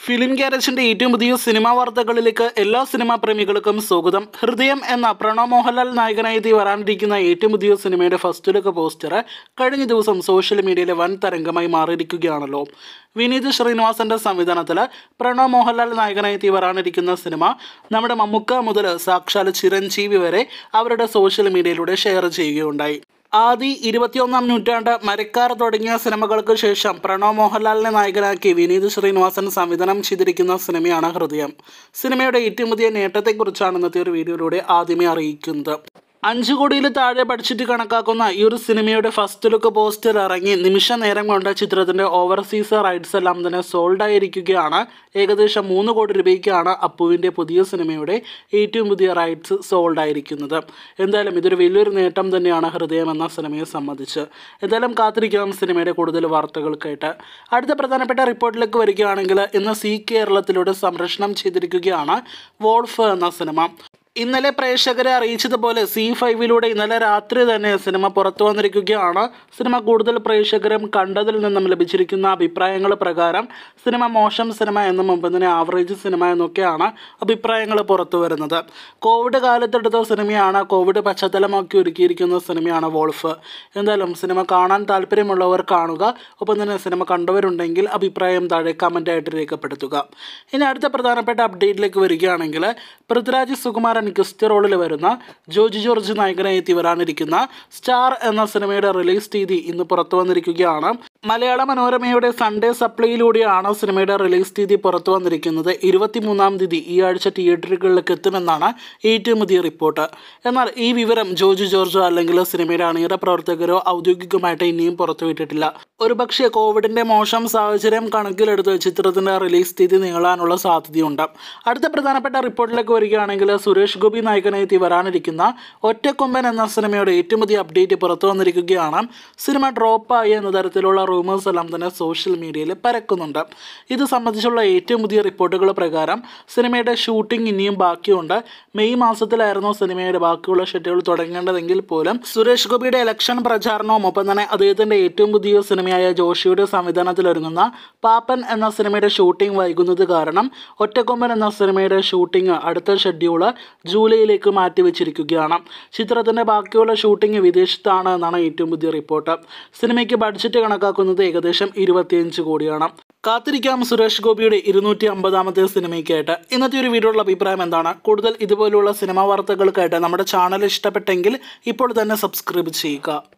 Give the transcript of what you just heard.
Film ഗാരേജിന്റെ ഏറ്റവും പുതിയ cinema വാർത്തകളിലേക്ക് എല്ലാ സിനിമാ പ്രേമികൾക്കും സ്വാഗതം. ഹൃദയം എന്ന പ്രണവ് മോഹൻലാൽ നായകനായി വരാനിരിക്കുന്ന ഏറ്റവും പുതിയ സിനിമയുടെ ഫസ്റ്റ് ലുക്ക് പോസ്റ്റർ കഴിഞ്ഞ ദിവസം സോഷ്യൽ മീഡിയയിലെ വൻ തരംഗമായി മാറിയിരിക്കുകയാണല്ലോ. വിനീത് ശ്രീനിവാസന്റെ സംവിധാനത്തിൽ പ്രണവ് മോഹൻലാൽ നായകനായി വരാനിരിക്കുന്ന സിനിമ നമ്മുടെ മമ്മൂക്ക മുതൽ സാക്ഷാൽ ചിരഞ്ജീവി വരെ അവരുടെ സോഷ്യൽ മീഡിയയിലൂടെ ഷെയർ ചെയ്യുകയുണ്ടായി. ആദി, 21-ാം നൂറ്റാണ്ട്, മരക്കാർ തുടങ്ങിയ സിനിമകൾക്ക് ശേഷം പ്രണവ് മോഹൻലാലിനെ നായകനാക്കി വിനീത് ശ്രീനിവാസൻ സംവിധാനം ചെയ്തിരിക്കുന്ന സിനിമയാണ് ഹൃദയം. സിനിമയുടെ ഏറ്റവും പുതിയ നേട്ടത്തെക്കുറിച്ചാണ് ഇന്നത്തെ ഒരു വീഡിയോയിലൂടെ ആദ്യമേ അറിയിക്കുന്നത്. 5 കോടിയിൽ താഴെ ബഡ്ജറ്റ് കണക്കാക്കുന്ന ഈ ഒരു സിനിമയുടെ ഫസ്റ്റ് ലുക്ക് പോസ്റ്റർ ഇറങ്ങി നിമിഷ നേരം കൊണ്ട് ചിത്രത്തിന്റെ ഓവർസീസ് റൈറ്റ്സ് എല്ലാം തന്നെ സോൾഡ് ആയിരിക്കുകയാണ്. ഏകദേശം 3 കോടി രൂപയ്ക്കാണ് അപ്പുവിൻ്റെ പുതിയ സിനിമയുടെ ഏറ്റവും പുതിയ റൈറ്റ്സ് സോൾഡ് ആയിരിക്കുന്നത്. എന്തായാലും ഇതൊരു വലിയൊരു നേട്ടം തന്നെയാണ് ഹൃദയം എന്ന സിനിമയെ സംബന്ധിച്ച്. എന്തായാലും കാത്തിരിക്കാം സിനിമയുടെ കൂടുതൽ വാർത്തകൾക്കായിട്ട്. അടുത്ത പ്രധാനപ്പെട്ട റിപ്പോർട്ടിലേക്ക് വരികയാണെങ്കിൽ ഇന്ന് സി കേരളത്തിലൂടെ സംപ്രേഷണം ചെയ്തിരിക്കുകയാണ് വോൾഫ് എന്ന സിനിമ. ഇന്നലെ പ്രേക്ഷകരെ അറിയിച്ചതുപോലെ C5-ലൂടെ ഇന്നലെ രാത്രി തന്നെ സിനിമ പുറത്തു വന്നിരിക്കുകയാണ്. സിനിമ കൂടുതൽ പ്രേക്ഷകരും കണ്ടതിൽ നിന്നും ലഭിച്ചിരിക്കുന്ന അഭിപ്രായങ്ങൾ പ്രകാരം സിനിമ മോശം സിനിമ എന്നും മുമ്പ് തന്നെ ആവറേജ് സിനിമ എന്നൊക്കെയാണ് അഭിപ്രായങ്ങൾ പുറത്തു വരുന്നത്. കോവിഡ് കാലത്തെടുത്ത സിനിമയാണ്, കോവിഡ് പശ്ചാത്തലമാക്കി ഒരുക്കിയിരിക്കുന്ന സിനിമയാണ് വോൾഫ്. എന്തായാലും സിനിമ കാണാൻ താല്പര്യമുള്ളവർ കാണുക. ഒപ്പം തന്നെ സിനിമ കണ്ടവരുണ്ടെങ്കിൽ അഭിപ്രായം താഴെ കമൻ്റായിട്ട് രേഖപ്പെടുത്തുക. ഇനി അടുത്ത പ്രധാനപ്പെട്ട അപ്ഡേറ്റിലേക്ക് വരികയാണെങ്കിൽ പൃഥ്വിരാജ് സുകുമാരൻ ഗസ്റ്റ് റോളിൽ വരുന്ന ജോജി ജോർജ് നായകനായി വരാനിരിക്കുന്ന സ്റ്റാർ എന്ന സിനിമയുടെ റിലീസ് തീയതി ഇന്ന് പുറത്തു വന്നിരിക്കുകയാണ്. മലയാള മനോരമയുടെ സൺഡേ സപ്ലൈയിലൂടെയാണ് സിനിമയുടെ റിലീസ് തീയതി പുറത്തു വന്നിരിക്കുന്നത്. 23-ാം തീയതി ഈ ആഴ്ച തിയേറ്ററുകളിലേക്ക് എത്തുമെന്നാണ് ഏറ്റവും പുതിയ റിപ്പോർട്ട്. എന്നാൽ ഈ വിവരം ജോജി ജോർജോ അല്ലെങ്കിൽ സിനിമയുടെ അണിയറ പ്രവർത്തകരോ ഔദ്യോഗികമായിട്ട് ഇനിയും പുറത്തുവിട്ടിട്ടില്ല. ഒരുപക്ഷെ കോവിഡിന്റെ മോശം സാഹചര്യം കണക്കിലെടുത്ത് ചിത്രത്തിന്റെ റിലീസ് തീയതി നീളാനുള്ള സാധ്യതയുണ്ട്. അടുത്ത പ്രധാനപ്പെട്ട റിപ്പോർട്ടിലേക്ക് വരികയാണെങ്കിൽ സുരേഷ് ഗോപി നായകനായി വരാനിരിക്കുന്ന ഒറ്റക്കൊമ്പൻ എന്ന സിനിമയുടെ ഏറ്റവും പുതിയ അപ്ഡേറ്റ് പുറത്തു വന്നിരിക്കുകയാണ്. സിനിമ ഡ്രോപ്പായി എന്ന തരത്തിലുള്ള റൂമേഴ്സ് എല്ലാം തന്നെ സോഷ്യൽ മീഡിയയിൽ പരക്കുന്നുണ്ട്. ഇത് സംബന്ധിച്ചുള്ള ഏറ്റവും പുതിയ റിപ്പോർട്ടുകൾ പ്രകാരം സിനിമയുടെ ഷൂട്ടിംഗ് ഇനിയും ബാക്കിയുണ്ട്. മെയ് മാസത്തിലായിരുന്നു സിനിമയുടെ ബാക്കിയുള്ള ഷെഡ്യൂൾ തുടങ്ങേണ്ടതെങ്കിൽ പോലും സുരേഷ് ഗോപിയുടെ ഇലക്ഷൻ പ്രചാരണവും ഒപ്പം തന്നെ അദ്ദേഹത്തിന്റെ ഏറ്റവും പുതിയ സിനിമയായ ജോഷിയുടെ സംവിധാനത്തിലൊരുങ്ങുന്ന പാപ്പൻ എന്ന സിനിമയുടെ ഷൂട്ടിംഗ് വൈകുന്നത് കാരണം ഒറ്റക്കൊമ്പൻ എന്ന സിനിമയുടെ ഷൂട്ടിംഗ് അടുത്ത ഷെഡ്യൂള് ജൂലൈയിലേക്ക് മാറ്റിവെച്ചിരിക്കുകയാണ്. ചിത്രത്തിന്റെ ബാക്കിയുള്ള ഷൂട്ടിംഗ് വിദേശത്താണ് എന്നാണ് ഏറ്റവും പുതിയ റിപ്പോർട്ട്. സിനിമയ്ക്ക് ബഡ്ജറ്റ് കണക്കാക്കുന്നത് ഏകദേശം 25 കോടിയാണ്. കാത്തിരിക്കാം സുരേഷ് ഗോപിയുടെ 250-ാമത്തെ സിനിമയ്ക്കായിട്ട്. ഇന്നത്തെ ഒരു വീഡിയോയുള്ള അഭിപ്രായം എന്താണ്? കൂടുതൽ ഇതുപോലുള്ള സിനിമാ വാർത്തകൾക്കായിട്ട് നമ്മുടെ ചാനൽ ഇഷ്ടപ്പെട്ടെങ്കിൽ ഇപ്പോൾ തന്നെ സബ്സ്ക്രൈബ് ചെയ്യുക.